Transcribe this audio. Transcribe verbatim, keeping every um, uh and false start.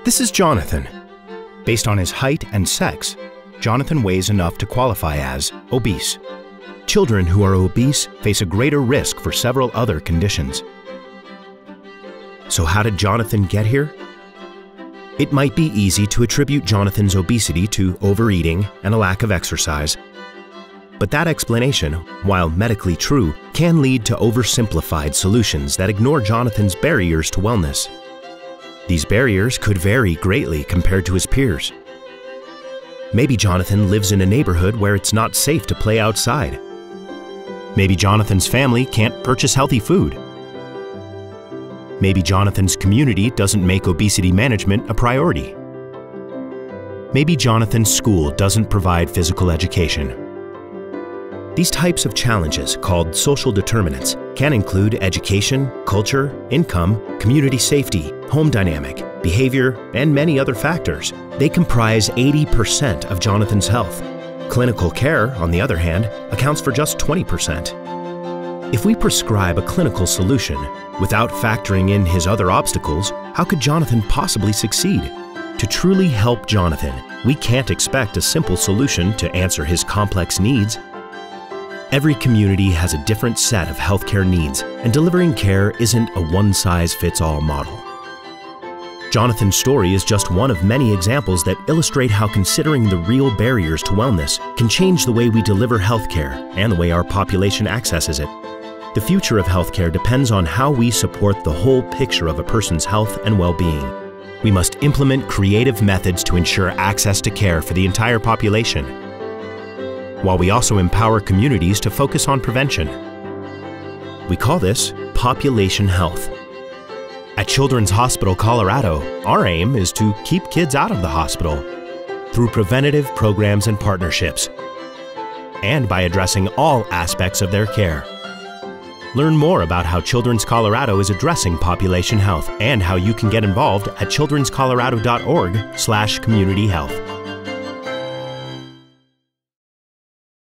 This is Jonathan. Based on his height and sex, Jonathan weighs enough to qualify as obese. Children who are obese face a greater risk for several other conditions. So how did Jonathan get here? It might be easy to attribute Jonathan's obesity to overeating and a lack of exercise. But that explanation, while medically true, can lead to oversimplified solutions that ignore Jonathan's barriers to wellness. These barriers could vary greatly compared to his peers. Maybe Jonathan lives in a neighborhood where it's not safe to play outside. Maybe Jonathan's family can't purchase healthy food. Maybe Jonathan's community doesn't make obesity management a priority. Maybe Jonathan's school doesn't provide physical education. These types of challenges, called social determinants, can include education, culture, income, community safety, home dynamic, behavior, and many other factors. They comprise eighty percent of Jonathan's health. Clinical care, on the other hand, accounts for just twenty percent. If we prescribe a clinical solution without factoring in his other obstacles, how could Jonathan possibly succeed? To truly help Jonathan, we can't expect a simple solution to answer his complex needs. Every community has a different set of healthcare needs, and delivering care isn't a one-size-fits-all model. Jonathan's story is just one of many examples that illustrate how considering the real barriers to wellness can change the way we deliver healthcare and the way our population accesses it. The future of healthcare depends on how we support the whole picture of a person's health and well-being. We must implement creative methods to ensure access to care for the entire population, while we also empower communities to focus on prevention. We call this population health. At Children's Hospital Colorado, our aim is to keep kids out of the hospital through preventative programs and partnerships, and by addressing all aspects of their care. Learn more about how Children's Colorado is addressing population health and how you can get involved at childrens colorado dot org slash community health.